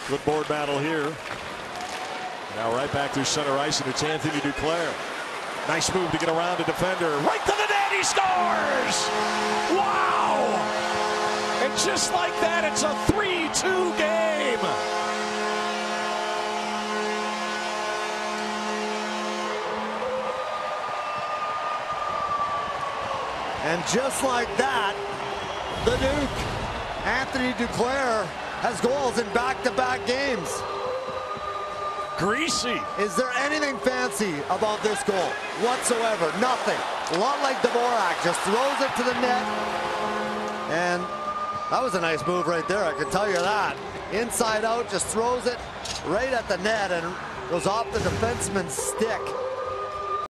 Good board battle here. Now right back through center ice, and it's Anthony Duclair. Nice move to get around a defender. Right to the net, he scores! Wow! And just like that, it's a 3-2 game. And just like that, the Duke, Anthony Duclair, has goals in back-to-back games. Greasy. Is there anything fancy about this goal whatsoever? Nothing. A lot like Dvorak, just throws it to the net. And that was a nice move right there, I can tell you that. Inside out, just throws it right at the net and goes off the defenseman's stick.